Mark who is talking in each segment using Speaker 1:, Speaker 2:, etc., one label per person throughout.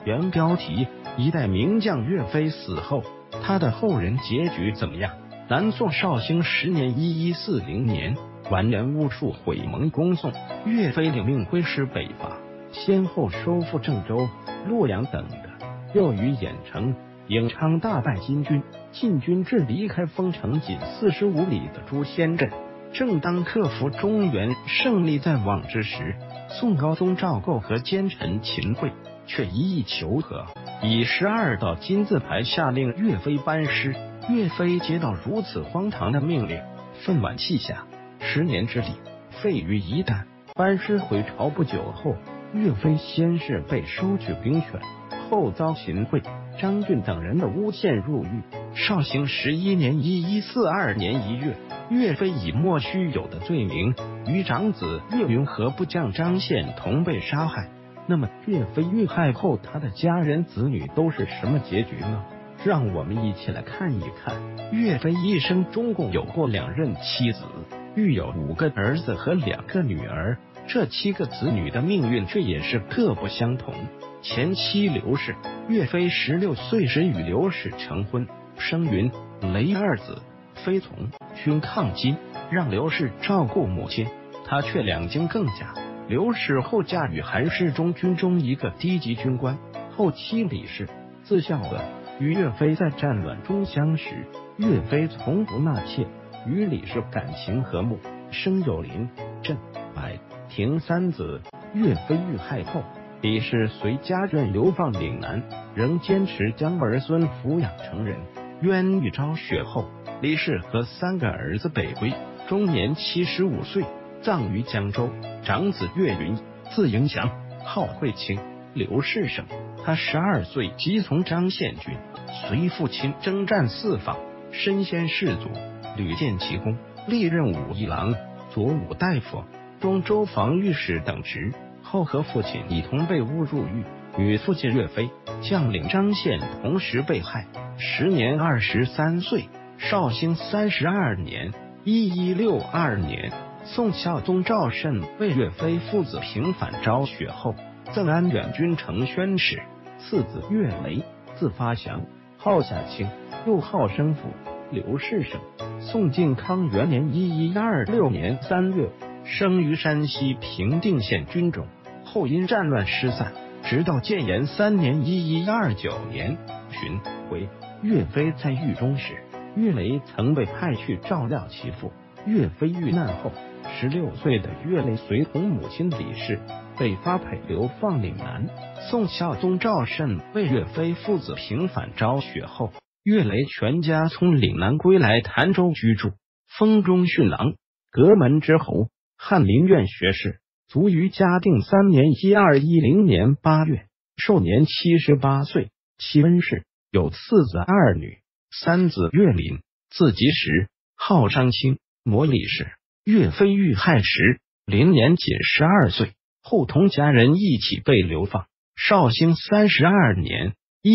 Speaker 1: 原标题：一代名将岳飞死后，他的后人结局怎么样？南宋绍兴10年1140年，完颜兀术毁蒙攻宋，岳飞领命挥师北伐，先后收复郑州、洛阳等的，又于郾城、颍昌大败金军，晋军至离开丰城仅45里的朱仙镇。正当克服中原胜利在望之时，宋高宗赵构和奸臣秦桧却一意求和，以12道金字牌下令岳飞班师。岳飞接到如此荒唐的命令，愤惋气下，10年之礼废于一旦。班师回朝不久后，岳飞先是被收取兵权，后遭秦桧、张俊等人的诬陷入狱。绍兴11年1142年1月，岳飞以莫须有的罪名与长子岳云和部将张献同被杀害。那么岳飞遇害后，他的家人子女都是什么结局呢？让我们一起来看一看。岳飞一生中共有过2任妻子，育有5个儿子和2个女儿，这7个子女的命运却也是各不相同。前妻刘氏，岳飞16岁时与刘氏成婚，生云、雷2子，飞从均抗金，让刘氏照顾母亲，他却2经更嫁。刘氏后嫁与韩世忠军中一个低级军官。后妻李氏，字孝娥，与岳飞在战乱中相识，岳飞从不纳妾，与李氏感情和睦，生有林、郑、白、廷3子。岳飞遇害后，李氏随家眷流放岭南，仍坚持将儿孙抚养成人。冤狱昭雪后，李氏和3个儿子北归，终年75岁，葬于江州。长子岳云，字迎祥，号惠卿，刘氏生。他12岁即从张献军，随父亲征战4方，身先士卒，屡建奇功，历任武义郎、左武大夫、中州防御使等职。后和父亲一同被诬入狱，与父亲岳飞、将领张献同时被害，时年23岁。绍兴32年1162年，宋孝宗赵慎为岳飞父子平反昭雪后，赠安远军承宣使。次子岳雷，字发祥，号夏卿，又号生父，刘氏生。宋靖康元年1126年3月，生于山西平定县军中，后因战乱失散，直到建炎3年1129年旬回。岳飞在狱中时，岳雷曾被派去照料其父。岳飞遇难后，16岁的岳雷随同母亲李氏被发配流放岭南。宋孝宗赵慎为岳飞父子平反昭雪后，岳雷全家从岭南归来潭州居住，封中训郎、阁门之侯、翰林院学士，卒于嘉定3年1210年8月，寿年78岁。其温氏，有4子2女。3子岳林，字吉时，号张清，模李氏。岳飞遇害时，林年仅12岁，后同家人一起被流放。绍兴32年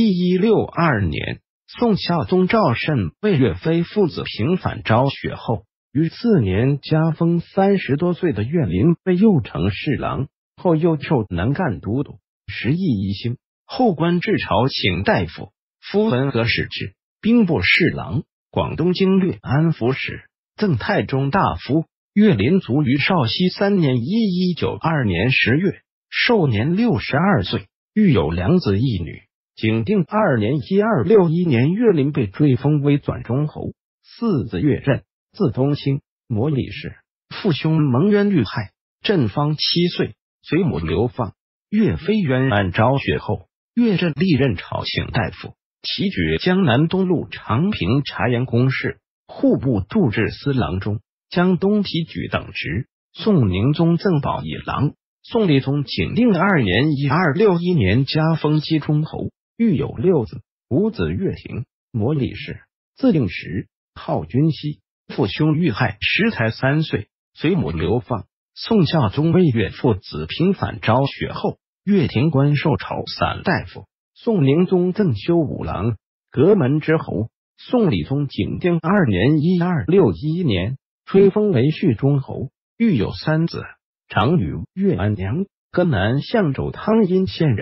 Speaker 1: 1162年，宋孝宗赵慎为岳飞父子平反昭雪后，于次年加封30多岁的岳林为右丞侍郎，后又授南赣都督、10邑一星，后官至朝请大夫、夫文和使至，兵部侍郎、广东经略安抚使、赠太中大夫。岳林卒于绍熙3年1192年10月，寿年62岁，育有2子1女。景定2年1261年，岳林被追封为转中侯。4子岳震，字宗清，模李氏，父兄蒙冤遇害，震方7岁，随母流放。岳飞冤案昭雪后，岳震历任朝请大夫，提举江南东路长平察言公事、户部度支司郎中、江东提举等职。宋宁宗赠宝义郎。宋理宗景定2年1261年加封基中侯，育有6子。5子岳廷，模李氏，字令时，号君熙，父兄遇害时才3岁，随母流放。宋孝宗为岳父子平反昭雪后，岳廷官授朝散大夫。宋宁宗赠修武郎、阁门之侯。宋理宗景定2年1261年吹封为叙中侯，育有3子。长女岳安娘，河南象州汤阴县人，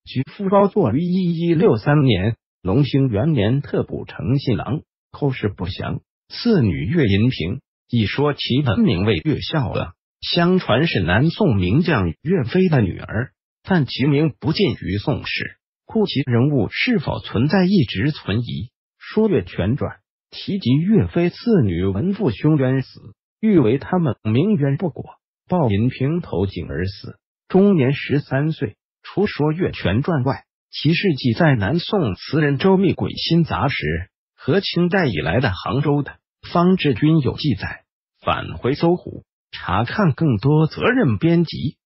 Speaker 1: 举夫高作于1163年，隆兴元年特补成信郎，后事不详。次女岳银平，一说其本名为岳孝娥，相传是南宋名将岳飞的女儿，但其名不见于《宋史》，故其人物是否存在一直存疑。说岳全传提及岳飞次女闻父兄冤死，欲为他们鸣冤不果，鲍银平投井而死，终年13岁。除说岳全传外，其事迹在南宋词人周密《鬼心杂识》和清代以来的杭州的方志均有记载。返回搜狐查看更多责任编辑。